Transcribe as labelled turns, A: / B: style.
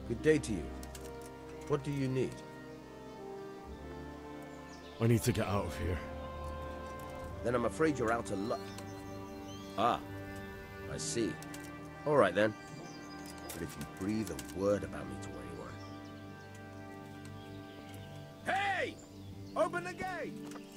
A: Good day to you. What do you need?
B: I need to get out of here.
A: Then I'm afraid you're out of luck. Ah, I see. All right then. But if you breathe a word about me to anyone... Hey! Open the gate!